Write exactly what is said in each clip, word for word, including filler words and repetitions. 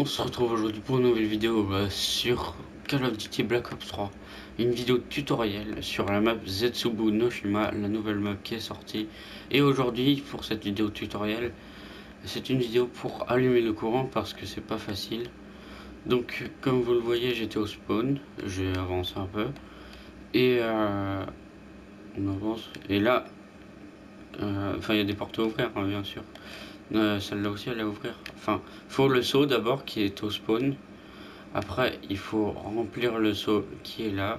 On se retrouve aujourd'hui pour une nouvelle vidéo euh, sur Call of Duty Black Ops trois. Une vidéo tutoriel sur la map Zetsubu no Shima, la nouvelle map qui est sortie. Et aujourd'hui, pour cette vidéo tutoriel, c'est une vidéo pour allumer le courant parce que c'est pas facile. Donc, comme vous le voyez, j'étais au spawn, j'ai avancé un peu. Et euh, on avance. Et là, euh, enfin, il y a des portes à ouvrir, hein, bien sûr. Euh, celle-là aussi elle est à ouvrir. Enfin, faut le seau d'abord qui est au spawn. Après, il faut remplir le seau qui est là.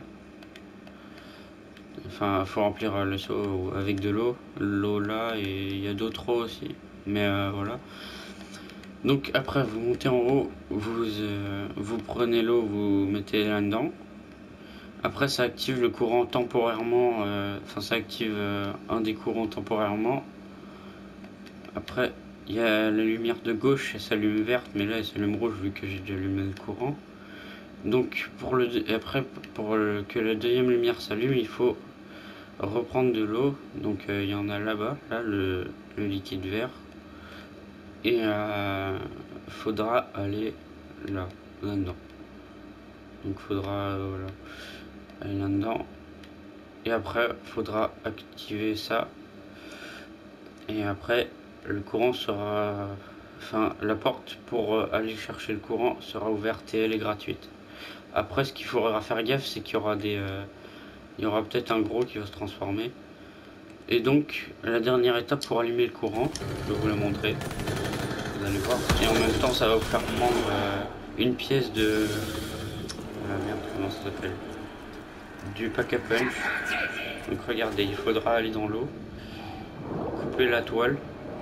Enfin, faut remplir le seau avec de l'eau. L'eau là, et il y a d'autres eaux aussi. Mais euh, voilà. Donc après, vous montez en haut, vous, euh, vous prenez l'eau, vous mettez là-dedans. Après, ça active le courant temporairement. Euh, enfin, ça active euh, un des courants temporairement. Après, il y a la lumière de gauche, elle s'allume verte, mais là elle s'allume rouge vu que j'ai déjà allumé le courant. Donc pour le après pour le, que la deuxième lumière s'allume, il faut reprendre de l'eau. Donc euh, il y en a là-bas, là le, le liquide vert. Et euh, faudra aller là, là-dedans. Donc faudra euh, voilà, aller là-dedans. Et après faudra activer ça. Et après le courant sera... Enfin, la porte pour aller chercher le courant sera ouverte et elle est gratuite. Après, ce qu'il faudra faire gaffe, c'est qu'il y aura des... Euh, il y aura peut-être un gros qui va se transformer. Et donc, la dernière étape pour allumer le courant, je vais vous la montrer. Vous allez voir. Et en même temps, ça va vous faire prendre euh, une pièce de... Ah merde, comment ça s'appelle? Du pack à punch. Donc regardez, il faudra aller dans l'eau, couper la toile.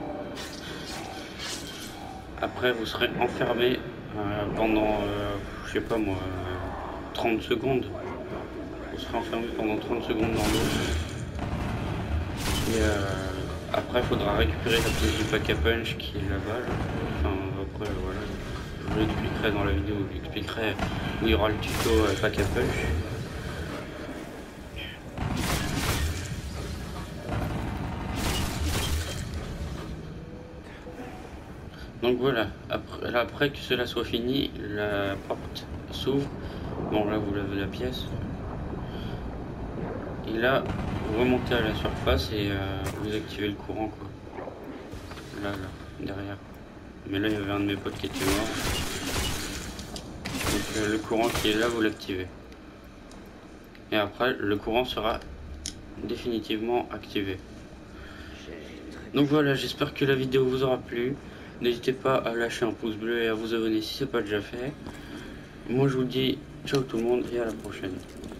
Après, vous serez enfermé euh, pendant, euh, je sais pas moi, euh, trente secondes. Vous serez enfermé pendant trente secondes dans l'eau. Et euh, après, il faudra récupérer la pièce du pack à punch qui est là-bas. Là. Enfin, après, voilà. Je vous l'expliquerai dans la vidéo. Je vous expliquerai où il y aura le tuto euh, pack à punch. Donc voilà, après, après que cela soit fini, la porte s'ouvre. Bon là vous avez la pièce. Et là, vous remontez à la surface et euh, vous activez le courant quoi. Là, là, derrière. Mais là il y avait un de mes potes qui était mort. Donc euh, le courant qui est là, vous l'activez. Et après, le courant sera définitivement activé. Donc voilà, j'espère que la vidéo vous aura plu. N'hésitez pas à lâcher un pouce bleu et à vous abonner si ce n'est pas déjà fait. Moi je vous dis ciao tout le monde et à la prochaine.